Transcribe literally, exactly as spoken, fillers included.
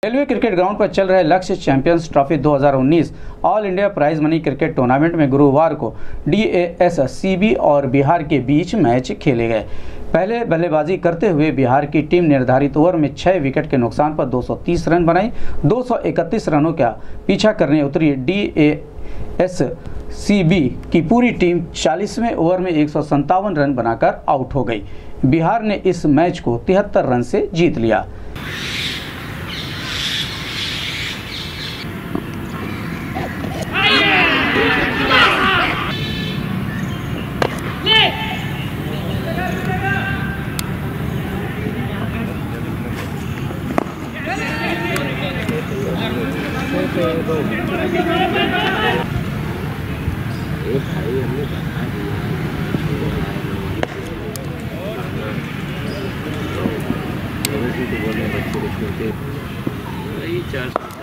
Railway cricket ground पर चल रहे लक्ष्य चैंपियंस ट्रॉफी दो हज़ार उन्नीस all India prize money cricket tournament में गुरुवार को D A S C B और बिहार के बीच मैच खेले गए। पहले बल्लेबाजी करते हुए बिहार की टीम निर्धारित ओवर में छह विकेट के नुकसान पर दो सौ तीस रन बनाई। दो सौ इकतीस रनों का पीछा करने उतरी D A S C B की पूरी टीम चालीसवें ओवर में एक सौ सत्तावन रन बनाकर आउट हो गई। बिहार ने इस मैच को तिहत्तर रन से जीत लिया। चार